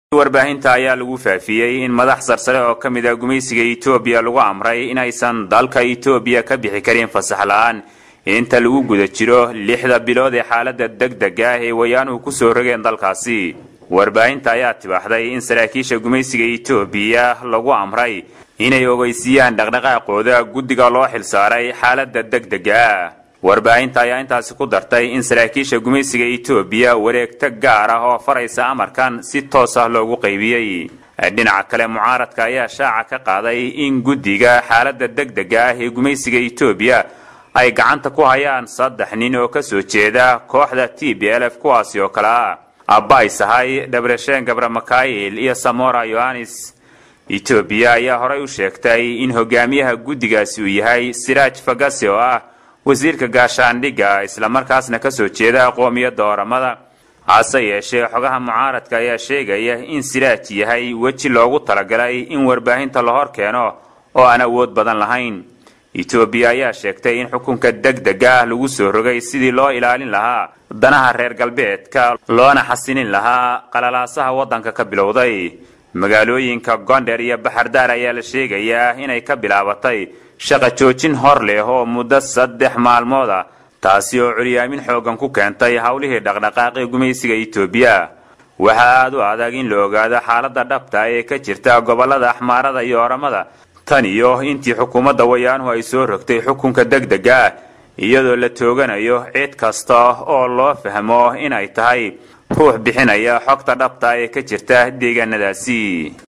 warbaahinta ayaa lagu faafiyay in madax sarsare oo kamid ah gumeysiga Itoobiya lagu amray in aysan dalka Itoobiya ka bixi karin fasax la'aan inta lagu guda jiro 6 bilood ee xaaladda degdega ah ee wayaanuhu ku soo rogeen dalkaasi. warbaahinta ayaa tibaaxday in saraakiisha gumeysiga Itoobiya lagu amray inay ogeysiyaan dhaqdhaqaaqooda guddiga loo xilsaaray xaaladda degdega ah. warbaahinta ayaa intaas ku dartay in saraakiisha gumeysiga Itoobiya wareegta gaar ah oo faraysa amarkan si toos ah loogu qaybiyay. dhinaca kale mucaaradka ayaa shaaca ka qaaday in guddiga xaaladda degdega ah ee gumeysiga Itoobiya ay gacanta ku hayaan 3 nin oo ka soo jeeda kooxda TPLF kuwaasi oo kala Abbay Sahay, Debreshen Gabramakail iyo Samora Yohanis. Itoobiya ayaa horay u sheegtay in hogaamiyaha guddigaasi uu yahay Siraj Fagase oo ah wasiirka gaashaandhigga isla markaasna ka soo jeeda qoomiyadda Oromada. hase yeeshee xogaha mucaaradka ayaa sheegaya in Siraj yahay waji loogu talagalay in warbaahinta la hor keeno oo aan awood badan lahayn. Itoobiya ayaa sheegtay in xukunka degdega ah lagu soo rogay sidii loo ilaalin lahaa danaha reer galbeedka loona xasinin lahaa qalalaasaha waddanka ka bilowday. magaalooyinka Gondar iyo Bahardar ayaa la sheegayaa inay ka bilaabatay shaqo joojin hor leh oo muddo 3 maalmood ah taasi oo curyaamin xoogan ku keentay hawlihii dhaqdhaqaaqii gumeysiga Itoobiya. waxa aad u adag in la ogaado xaaladda dhabta ee ka jirta gobolada Axmaarada iyo Oromada tan iyo intii xukuumadda wayaanuhu ay soo rogtay xukunka degdega ah iyadoo la tooganayo cid kasta oo loo fahmo in ay tahay ruux bixinaya xogta dhabta ee ka jirta deegaanadaasi.